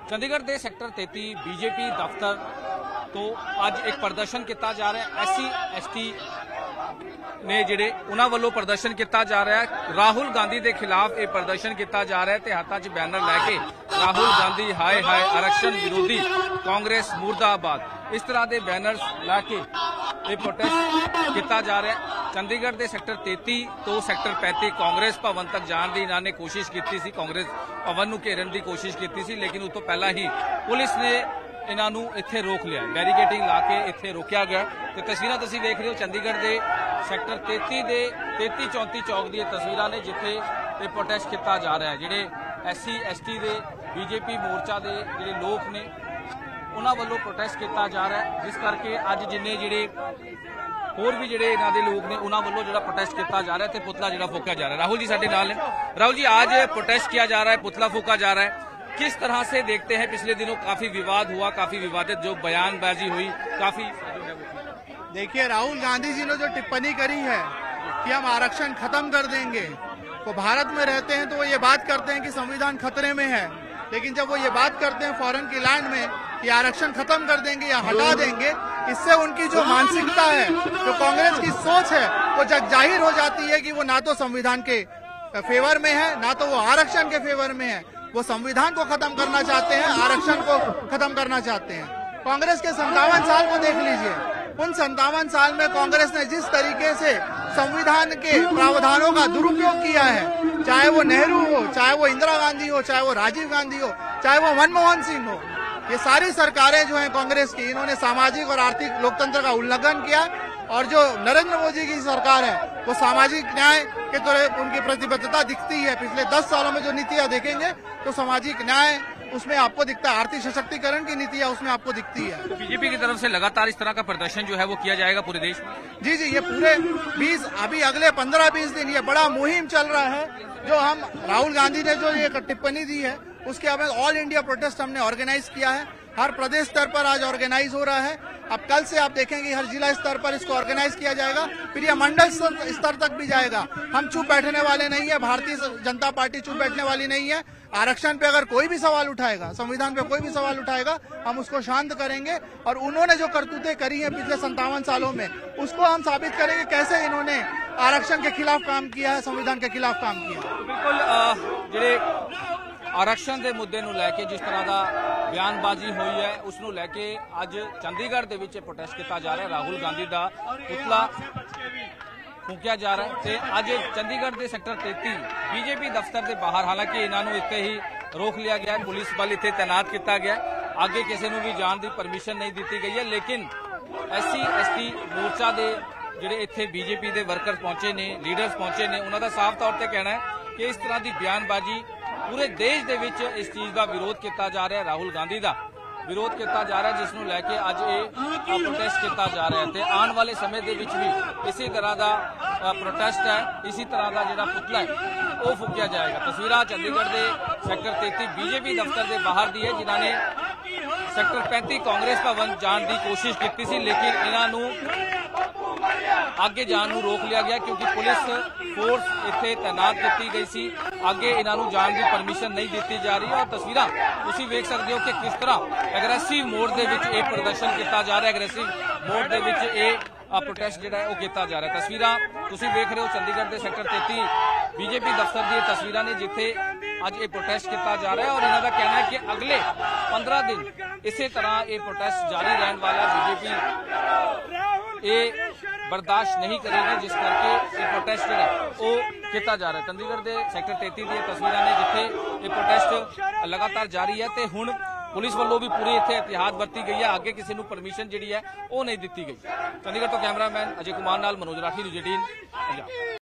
चंडीगढ़ के sector 33 BJP दफ्तर तो अज एक प्रदर्शन किया जा रहा है। SC ST ने जिहड़े उन्हां वल्लों प्रदर्शन किया जा रहा है। राहुल गांधी के खिलाफ ये प्रदर्शन किया जा रहा है ते हाथां 'च बैनर लैके राहुल गांधी हाय हाय आरक्षण विरोधी कांग्रेस मुर्दाबाद इस तरह के बैनर्स लैके ये प्रोटेस्ट किया जा रहा है। चंडीगढ़ के सैक्टर 33 तो सैक्टर 35 कांग्रेस भवन तक जाने की इन्होंने कोशिश की, कांग्रेस भवन को घेरन की कोशिश की, लेकिन उस तो पहला ही पुलिस ने इन्हों इत्थे रोक लिया, बैरीकेडिंग ला के इत्थे रोकया गया। तो तस्वीर तुसीं देख रहे हो चंडीगढ़ के सैक्टर 33 के 33-34 चौक दी तस्वीर ने जिथे ये प्रोटेस्ट किया जा रहा है। जिहड़े SC ST के बीजेपी मोर्चा के जिहड़े लोग ने उन्हां वल्लों प्रोटेस्ट किया जा रहा है, जिस करके अज जिन्ने जिहड़े होर भी जिहड़े इन्हां दे लोग ने उन्हां वल्लों जिहड़ा प्रोटेस्ट किया जा रहा है ते पुतला जिहड़ा फूका जा रहा है। राहुल जी साडे नाल ने। राहुल जी, आज प्रोटेस्ट किया जा रहा है, पुतला फूका जा रहा है, किस तरह से देखते हैं? पिछले दिनों काफी विवाद हुआ, काफी विवादित जो बयानबाजी हुई, काफी देखिए राहुल गांधी जी ने जो टिप्पणी करी है कि हम आरक्षण खत्म कर देंगे, वो भारत में रहते हैं तो वो ये बात करते हैं कि संविधान खतरे में है, लेकिन जब वो ये बात करते हैं फॉरेन की लैंड में कि आरक्षण खत्म कर देंगे या हटा देंगे, इससे उनकी जो मानसिकता है, जो कांग्रेस की सोच है, वो जग जाहिर हो जाती है कि वो ना तो संविधान के फेवर में है, ना तो वो आरक्षण के फेवर में है। वो संविधान को खत्म करना चाहते हैं, आरक्षण को खत्म करना चाहते हैं। कांग्रेस के 57 साल को देख लीजिए, उन 57 साल में कांग्रेस ने जिस तरीके से संविधान के प्रावधानों का दुरुपयोग किया है, चाहे वो नेहरू हो, चाहे वो इंदिरा गांधी हो, चाहे वो राजीव गांधी हो, चाहे वो मनमोहन सिंह हो, ये सारी सरकारें जो हैं कांग्रेस की, इन्होंने सामाजिक और आर्थिक लोकतंत्र का उल्लंघन किया। और जो नरेंद्र मोदी की सरकार है वो सामाजिक न्याय के तरह उनकी प्रतिबद्धता दिखती है। पिछले 10 सालों में जो नीतियां देखेंगे तो सामाजिक न्याय उसमें आपको दिखता है, आर्थिक सशक्तिकरण की नीतियां उसमें आपको दिखती है। तो बीजेपी की तरफ से लगातार इस तरह का प्रदर्शन जो है वो किया जाएगा पूरे देश में? जी, ये पूरे अभी अगले 15-20 दिन ये बड़ा मुहिम चल रहा है। जो हम राहुल गांधी ने जो ये टिप्पणी दी है उसके बाद ऑल इंडिया प्रोटेस्ट हमने ऑर्गेनाइज किया है, हर प्रदेश स्तर पर आज ऑर्गेनाइज हो रहा है। अब कल से आप देखेंगे हर जिला स्तर पर इसको ऑर्गेनाइज किया जाएगा, फिर यह मंडल स्तर तक भी जाएगा। हम चुप बैठने वाले नहीं है, भारतीय जनता पार्टी चुप बैठने वाली नहीं है। आरक्षण पे अगर कोई भी सवाल उठाएगा, संविधान पे कोई भी सवाल उठाएगा, हम उसको शांत करेंगे। और उन्होंने जो करतूतें करी हैं पिछले 57 सालों में, उसको हम साबित करेंगे कैसे इन्होंने आरक्षण के खिलाफ काम किया है, संविधान के खिलाफ काम किया। तो बिल्कुल जिहड़े आरक्षण के मुद्दे नूं लैके जिस तरह का बयानबाजी हुई है उसनूं लैके अज चंडीगढ़ दे विच प्रोटेस्ट किया जा रहा है। राहुल गांधी का पुतला फूकिया जा रहा है। अज चंडीगढ़ के सैक्टर 33 बीजेपी दफ्तर के बाहर, हालांकि इन्होंने इत्थे ही रोक लिया गया है, पुलिस बल इत्थे तैनात किया गया, आगे किसी को भी जाने की परमिशन नहीं दी गई है। लेकिन SC ST मोर्चा के जिहड़े इत्थे बीजेपी के वर्कर्स पहुंचे ने, लीडर्स पहुंचे ने, उन्हों का साफ तौर पर कहना है कि इस तरह की बयानबाजी पूरे देश दे विच इस चीज का विरोध किया जा रहा है, राहुल गांधी का विरोध किया जा रहा है, जिसनूं लैके अज ये प्रोटेस्ट किया जा रहा है। आने वाले समय के विच भी इसी तरह का प्रोटेस्ट है, इसी तरह का जिहड़ा पुतला है वो फूकिया जाएगा। तस्वीर चंडीगढ़ के सैक्टर 33 बीजेपी दफ्तर के बाहर दी है, जिन्होंने सैक्टर 35 कांग्रेस भवन जाने की कोशिश की थी, लेकिन इन्हों आगे जाने रोक लिया गया क्योंकि पुलिस फोर्स इत्थे तैनात की गई सी, आगे इन्हों जाने की परमिशन नहीं दी जा रही। और तस्वीर तुसीं वेख सकते हो कि किस तरह एग्रैसिव मोड के विच ये प्रदर्शन किया जा रहा है, एग्रैसिव मोड के विच ये प्रोटेस्ट जिहड़ा है वो किया जा रहा है। तस्वीर तुसीं वेख रहे हो चंडीगढ़ के सैक्टर 33 बीजेपी दफ्तर की तस्वीर ने जिथे अज ये प्रोटेस्ट किया जा रहा है। और इन्हों का कहना है कि अगले 15 दिन इसी तरह ये प्रोटेस्ट जारी रहने वाला, बीजेपी ये बर्दाश्त नहीं करेगी, जिस करके ये प्रोटेस्ट जो है वो किया जा रहा है। चंडीगढ़ के सैक्टर 33 की तस्वीर ने जिथे ये प्रोटेस्ट लगातार जारी है, तो हुण पुलिस वालों भी पूरी इत्थे एहतियात बरती गई है, आगे किसी को परमिशन जी है वो नहीं दी गई। चंडीगढ़ तो कैमरामैन अजय कुमार नाल मनोज राठी, न्यूज़ 18 पंजाब।